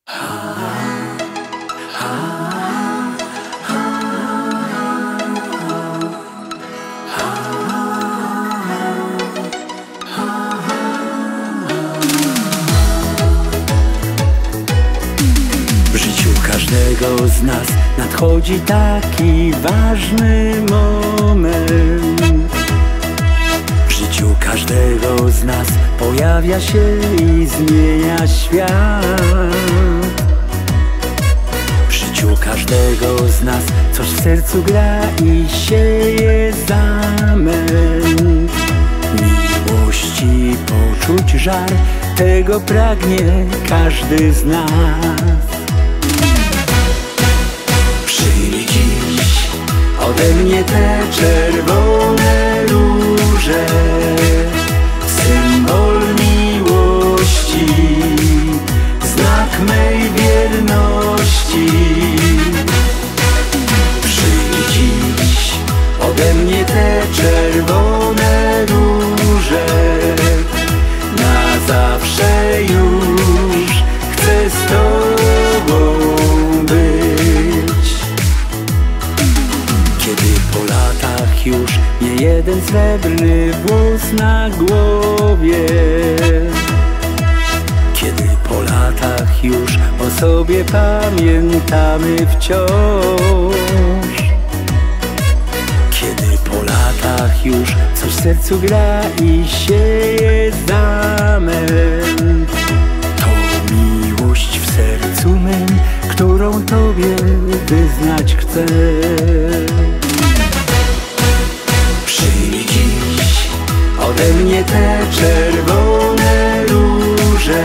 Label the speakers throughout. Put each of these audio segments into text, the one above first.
Speaker 1: W życiu każdego z nas nadchodzi taki ważny moment. W życiu każdego z nas pojawia się i zmienia świat. W życiu każdego z nas coś w sercu gra i sieje zamęt. Miłości poczuć żar, tego pragnie każdy z nas. Przyjmij dziś ode mnie te czerwone róże, symbol miłości, znak mej wierności. Przyjmij dziś ode mnie te czerwone róże, na zawsze już chcę z Tobą być. Kiedy po latach już nie jeden srebrny włos na głowie, kiedy po latach już o sobie pamiętamy wciąż, kiedy po latach już coś w sercu gra i sieje zamęt, to miłość w sercu mym, którą Tobie wyznać chcę. Przyjmij dziś ode mnie te czerwone róże,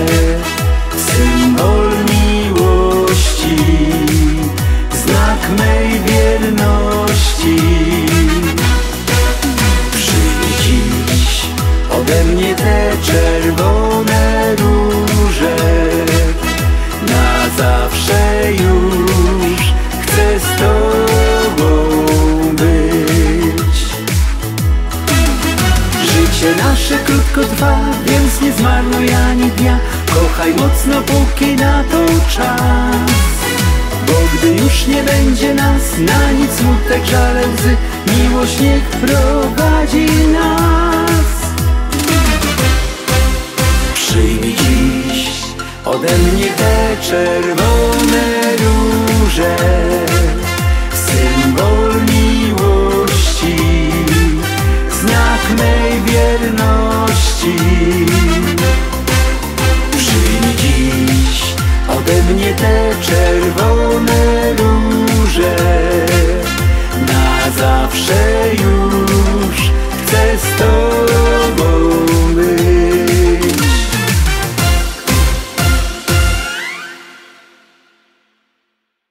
Speaker 1: symbol miłości, znak mej wierności. Przyjmij dziś ode mnie te czerwone róże, na zawsze już chcę z Tobą być. Życie nasze krótko trwa, więc nie zmarnuj ani dnia. Kochaj mocno, póki na to czas, bo gdy już nie będzie nas, na nic smutek, żale, łzy, miłość niech prowadzi nas. Przyjmij dziś ode mnie te czerwone róże, symbol miłości, znak mej wierności. Przyjmij dziś ode mnie te czerwone